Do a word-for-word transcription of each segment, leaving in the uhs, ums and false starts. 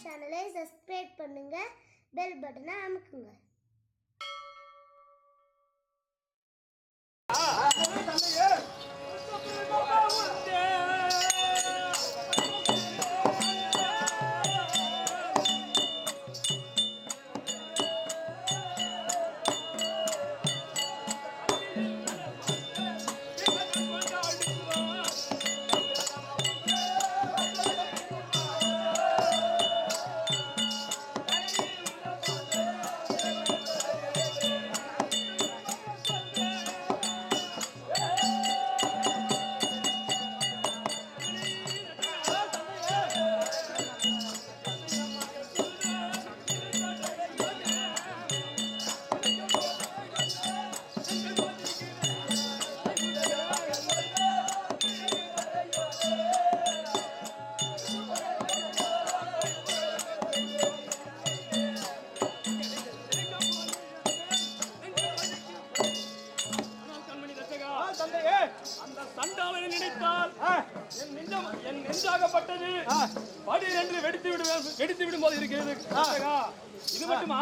சேனலை சப்ஸ்கிரைப் பண்ணுங்க, பெல் பட்டனை அமுக்குங்க. அந்த சண்டாளனை நினைத்தால் என் நெஞ்சம் என் நெஞ்சாகப்பட்டது படீர் என்று வெடித்து விடுவேன் வெடித்து விடும் போது இருக்கிறது. இது மட்டுமா?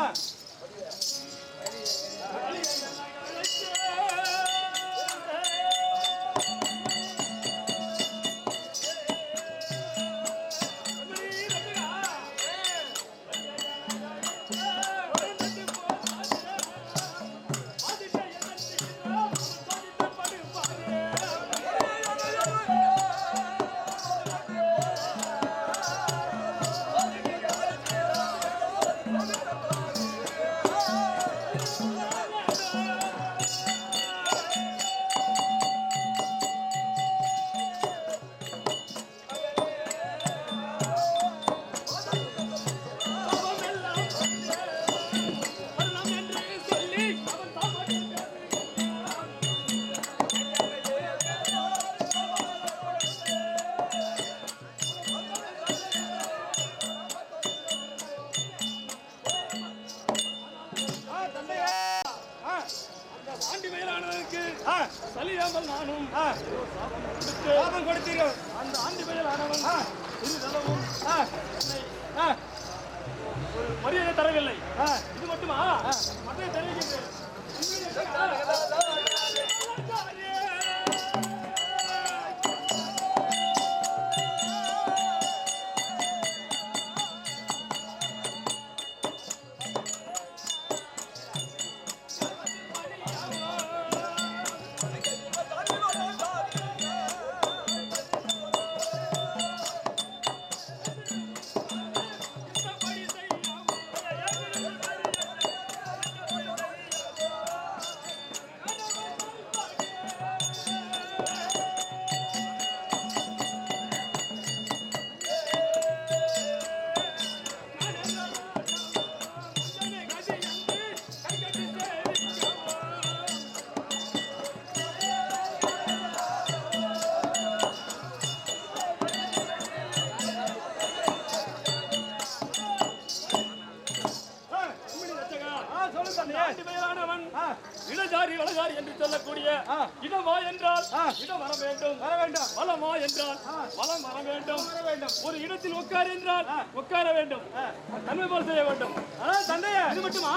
ஆண்டி மயிலானவனுக்கு சலியாமல் நானும் சாபம் கொடுத்தீர்கள். அந்த ஆண்டி மயிலானவன் சிறிதளவும் ஒரு மரியாதை தரவில்லை. இது மட்டுமா? மற்ற தெரிவிக்கின்றேன். இடஜாரி வளகாரி என்று சொல்லக்கூடிய இடமா என்றால் இடம் வர வேண்டும் வர வேண்டும், வளமா என்றால் வளம் வர வேண்டும் வேண்டும், ஒரு இடத்தில் உட்கார் என்றால் உட்கார வேண்டும், தன்மை போல் செய்ய வேண்டும். அதான் தந்தையா, இது மட்டுமா?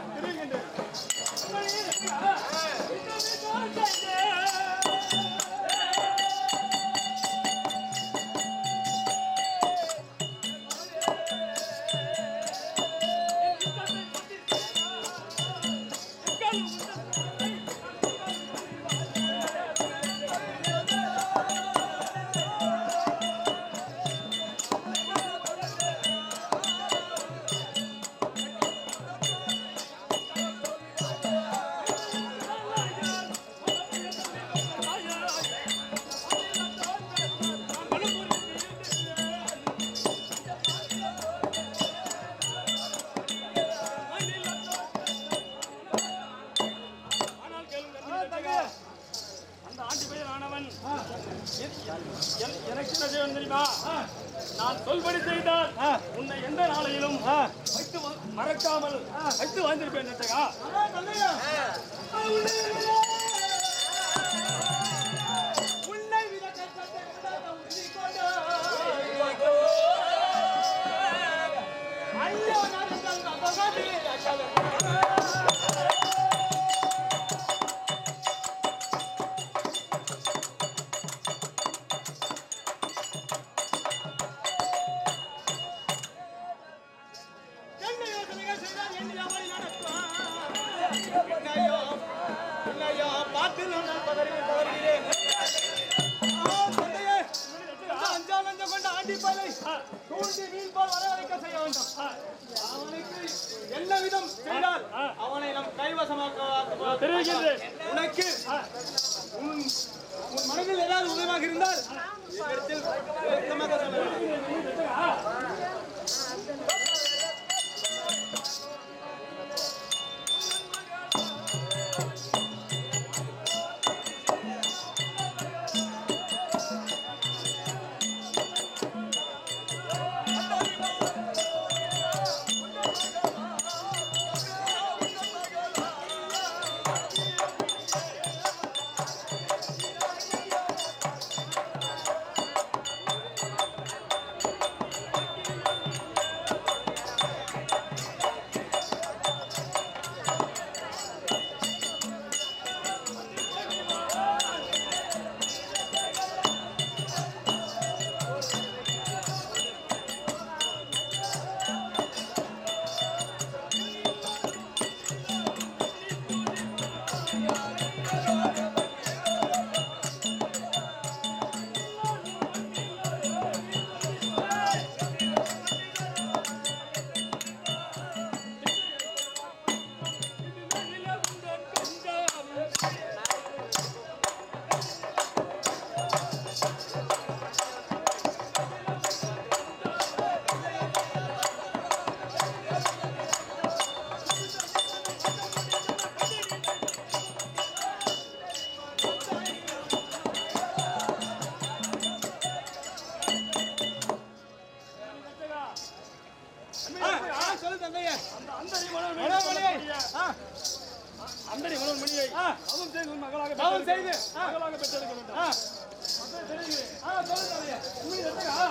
எனக்கு என்ன செய்ய தெரியுமா? நான் சொல்படி செய்தால் உன்னை எந்த நாளையிலும் வைத்து மறக்காமல் வைத்து வாழ்ந்திருப்பேன். உன்னை விட காட்டில் நான் பதறுகிறேன், பதறுகிறேன். ஆ, தந்தையே, இந்த அஞ்சா நஞ்சம் கொண்ட ஆண்டிப்பாலை தூண்டி வீழ்பால் வரவழைக்க செய்ய வேண்டும். அவனுக்கு என்ன விதம் செய்தால் அவனை நம் கைவசமாக்க தெரிவிக்கின்றேன். உனக்கு உன் உன் மனதில் ஏதாவது உதவியாக இருந்தால் என்னிடத்தில் விளக்கமாக சொல்ல வேண்டும். சொல்லு தந்தையே. அந்தரி மணல் மணமணியை, ஆ, அந்தரி மணல் மணியை ஆ, அவன் செய்து உன் மகளாக தவம் செய்து, பெற்றெடுக்க- ஆ, மகளாக பெற்றெடுக்க வேண்டும். ஆ, அதை தெரிவிக்கிறேன். ஆ, சொல்லு தந்தையே. உண்மை தெரியுமா?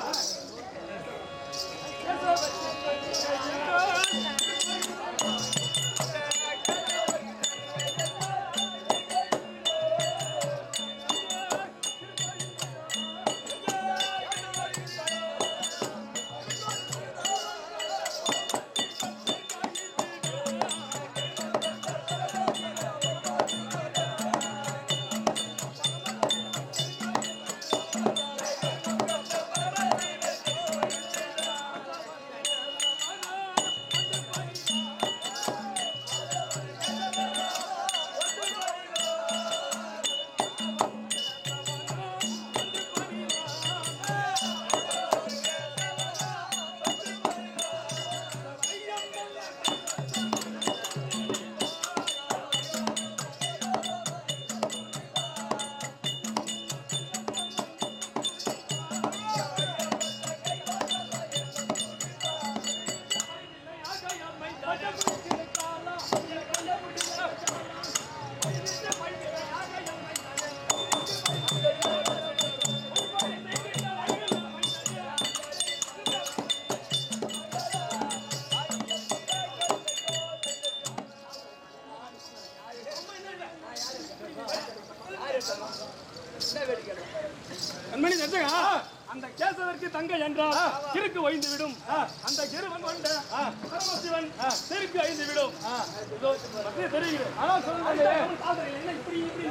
கண்மணி தச்சகா, அந்த கேசவருக்கு தங்கை என்றால் கிறுக்கு வைந்து விடும். அந்த கிருவன் கொண்ட பரமசிவன் செருக்கு ஐந்து விடும். இதோ பற்றி தெரிகிறது. ஆனா சொல்லு தந்தையே. அவன் காதல் என்ன இப்படி இப்படி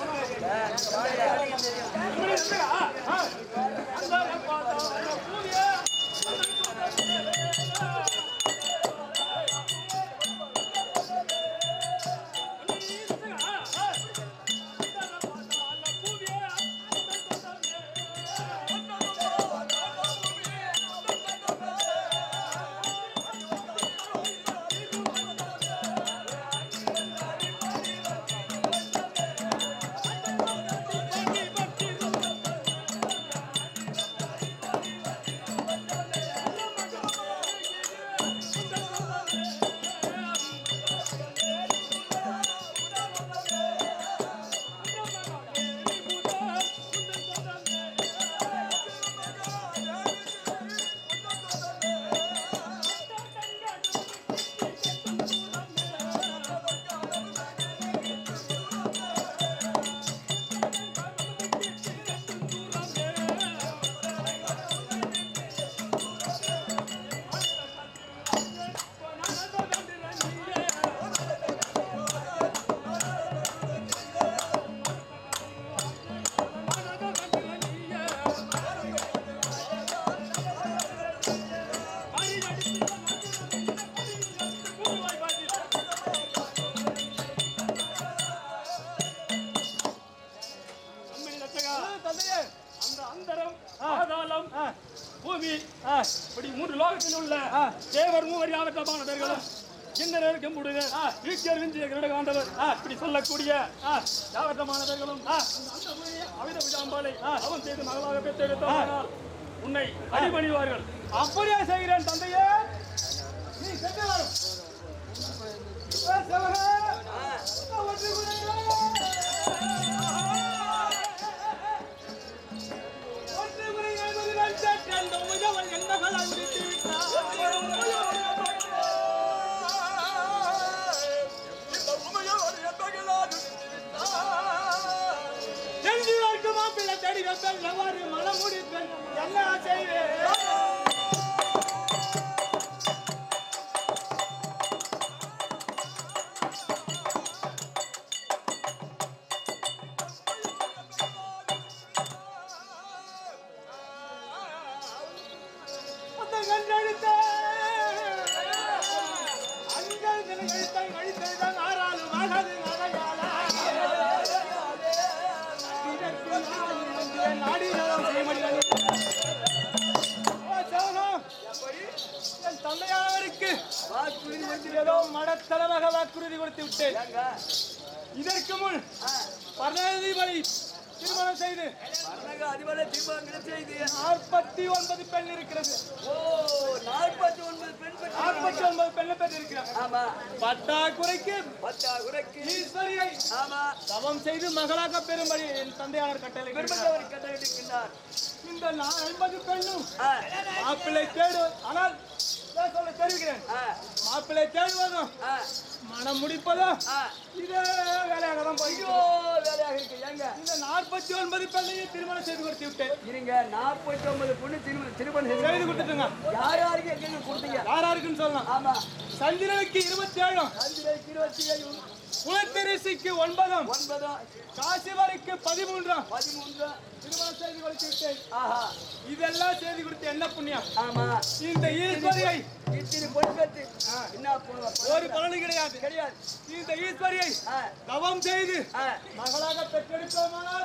கண்மணி தச்சகா, அந்த பார்த்தா பூவிய சொல்லி இப்படி மூன்று லோகத்தில் உள்ள தேவர் மூவர் யாவற்றமான பேர்களும் கிண்ணறர் கெம்புடுக ஈக்கியர் விஞ்சிய கிரடகாண்டவர் இப்படி சொல்லக்கூடிய யாவற்றமான பேர்களும் அவித விஜாம்பாலை அவன் செய்து மகளாக பெற்றெடுத்தால் உன்னை அடிபணிவார்கள். அப்படியே செய்கிறேன் தந்தையே. நீ சென்று வரும் மாப்பிள்ளை தேடி வைப்பேன் எவ்வாறு மனம் முடிப்பேன் என்ன செய்வேன். தந்தையானவருக்கு ஏதோ மடத்தளவாக வாக்குறுதி கொடுத்து விட்டேன். இதற்கு முன் பரதீபனை திருமணம் செய்து நாற்பத்தி ஒன்பது பெண் இருக்கிறது. நாற்பத்தி ஒன்பது பெண்ணை பெற்றிருக்கிறார். பட்டாக்குறைக்கு ஈஸ்வரியை தவம் செய்து மகளாக பெறும்படி என் தந்தையாளர் கட்டளை கட்டளையிட்டிருக்கின்றார். இந்த ஐம்பது பெண்ணும் மாப்பிள்ளை தேடு. ஆனால் சொல்ல தெரிவிக்கிறேன், மாப்பிள்ளை தேடுவதும் மனம் முடிப்பதும் இதே வேலையாக தான் போய்யோ வேலையாக இருக்கு. ஏங்க இந்த நாற்பத்தி ஒன்பது பெண்ணையும் திருமணம் செய்து கொடுத்து விட்டேன். இருங்க, நாற்பத்தி ஒன்பது பொண்ணு திருமணம் திருமணம் செய்து கொடுத்துட்டுங்க. யார் யாருக்கு எங்க கொடுத்தீங்க? யார் யாருக்குன்னு சொல்லலாம். ஆமா, சந்திரனுக்கு இருபத்தி ஏழும் சந்திரனுக்கு இருபத்தி ஏழு குலத்தரிசிக்கு ஒன்பதும் ஒன்பதும் காசிவருக்கு பதிமூன்றாம் பதிமூன்றாம் திருமணம் செய்து கொடுத்து விட்டேன். ஆஹா, இதெல்லாம் செய்து கொடுத்து என்ன புண்ணியம். ஆமா, இந்த ஈஸ்வரியை ஒரு பலனும் கிடையாது கிடையாது. இந்த ஈஸ்வரியை தவம் செய்து மகளாக பெற்றெடுத்தோமானால்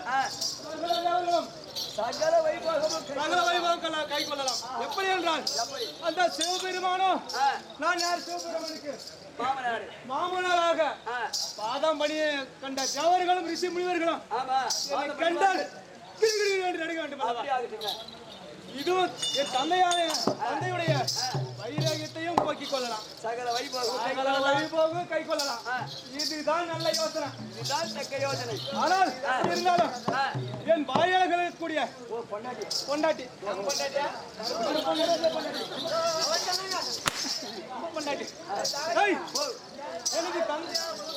சகல வைபவமும் சகல வைபவங்கள் கை கொள்ளலாம். எப்படி என்றால் அந்த சிவபெருமானோ, நான் யார் சிவபெருமானுக்கு மாமனாராக பாதம் பணியை கண்ட தேவர்களும் ரிஷி முனிவர்களும் கண்டால் கிரிகிரி என்று நடிக்க வேண்டும். இதுவும் என் தந்தையான தந்தையுடைய வைராகியத்தையும் போக்கிக் கொள்ளலாம். சகல வைபோகம் சகல வைபோகம் கை கொள்ளலாம். இதுதான் நல்ல யோசனை, இதுதான் தக்க யோசனை. ஆனால் இருந்தாலும் என் வாயாளர்கள் இருக்கக்கூடிய பொண்டாட்டி பொண்டாட்டி பொண்டாட்டி எனக்கு தந்தை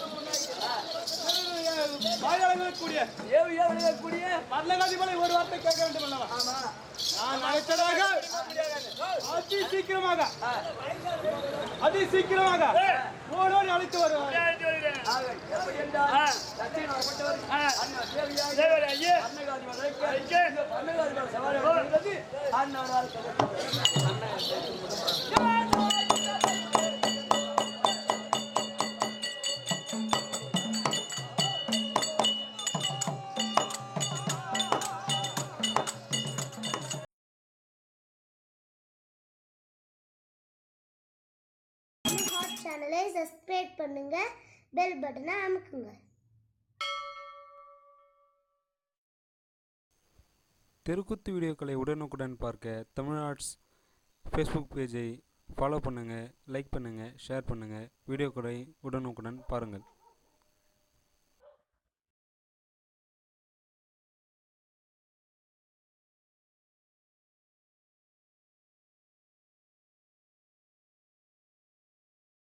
வாயாளர்கள் கூடிய கூடிய மல்லகாதிபதி ஒரு வார்த்தை கேட்க வேண்டும் அல்லவா? நான் நினைத்ததாக அதி சீக்கிரமாக அதி சீக்கிரமாக ஓடோடி அழைத்து வருவார். சேனலை சப்ஸ்கிரைப் பண்ணுங்க, பெல் பட்டனை அமுக்குங்க. தெருக்கூத்து வீடியோக்களை உடனுக்குடன் பார்க்க தமிழ் ஆர்ட்ஸ் ஃபேஸ்புக் பேஜை ஃபாலோ பண்ணுங்கள், லைக் பண்ணுங்கள், ஷேர் பண்ணுங்கள். வீடியோக்களை உடனுக்குடன் பாருங்கள்.